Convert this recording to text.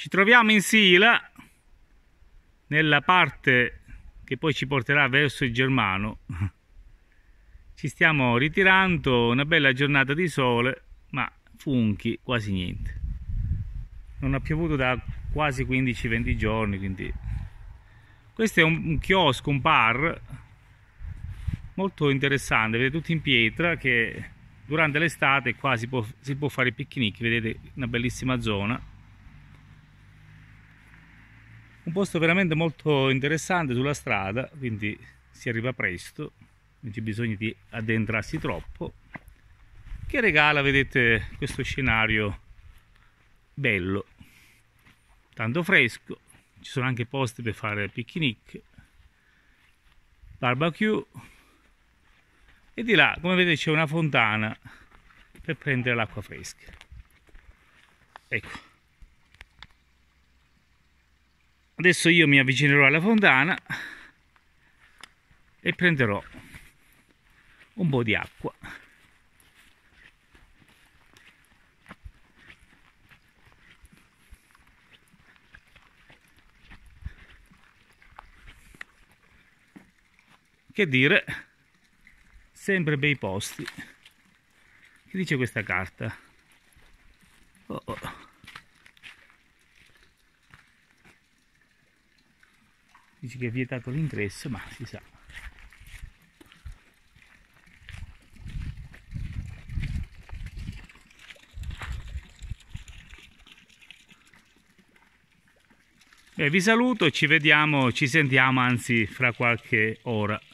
Ci troviamo in Sila, nella parte che poi ci porterà verso il Germano. Ci stiamo ritirando, una bella giornata di sole, ma funghi quasi niente. Non ha piovuto da quasi 15-20 giorni, quindi questo è un chiosco, un bar molto interessante, vedete, tutto in pietra, che durante l'estate qua si può fare i picnic, vedete, una bellissima zona. Un posto veramente molto interessante sulla strada, quindi si arriva presto, non c'è bisogno di addentrarsi troppo, che regala, vedete, questo scenario bello, tanto fresco, ci sono anche posti per fare picnic, barbecue, e di là, come vedete, c'è una fontana per prendere l'acqua fresca. Ecco. Adesso io mi avvicinerò alla fontana e prenderò un po' di acqua. Che dire, sempre bei posti. Che dice questa carta? Oh oh. Dice che è vietato l'ingresso, ma si sa. Vi saluto e ci vediamo, ci sentiamo anzi fra qualche ora.